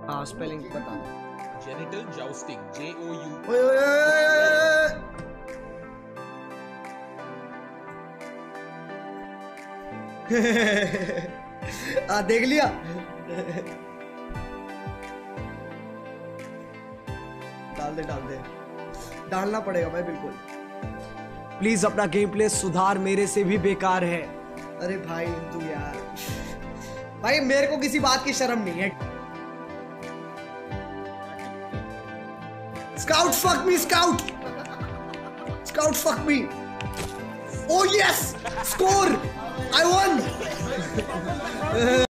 हाँ स्पेलिंग बता। Genital jousting JOU। ओए ओए देख लिया। डाल दे डालना पड़ेगा भाई बिल्कुल। प्लीज अपना गेम प्ले सुधार, मेरे से भी बेकार है। अरे भाई तू यार, भाई मेरे को किसी बात की शर्म नहीं है। Scout fuck me, scout fuck me. Oh yes! Score! I won!